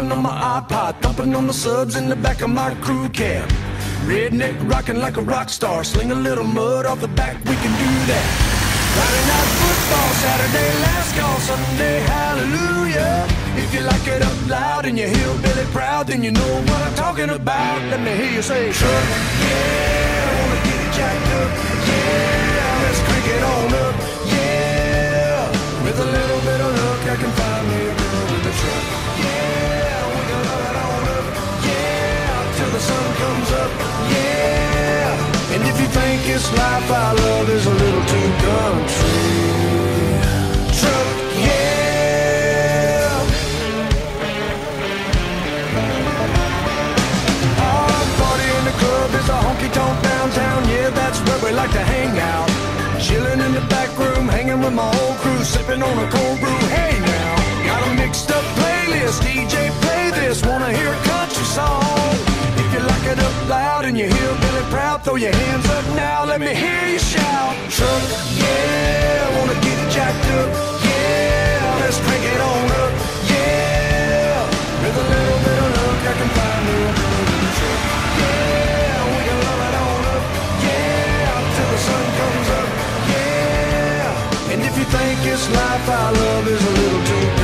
bumping on my iPod, thumping on the subs in the back of my crew cab. Redneck rocking like a rock star, sling a little mud off the back, we can do that. Friday night football, Saturday last call, Sunday hallelujah. If you like it up loud and you're hillbilly proud, then you know what I'm talking about. Let me hear you say, truck, yeah, I wanna get it jacked up, yeah, let's crank it on up, yeah. With a little bit of luck, I can find me a girl with a truck, yeah, we can love it on up, yeah, till the sun comes up, yeah. And if you think this life I love is a little too country, truck, yeah. Our party in the club is a honky-tonk downtown, yeah, that's where we like to hang out. Chilling in the back room, hanging with my whole crew, sipping on a cold brew, hey now. Got a mixed up playlist, DJ play this, wanna hear a country song. If you like it up loud and you're hillbilly proud, throw your hands up now, let me hear you shout. Truck, yeah, I wanna get it jacked up, yeah, let's crank it on up, yeah. With a little bit of luck, I can find me a girl in the truck, yeah, we can love it on up, yeah, till the sun comes up, yeah. And if you think this life I love is a little too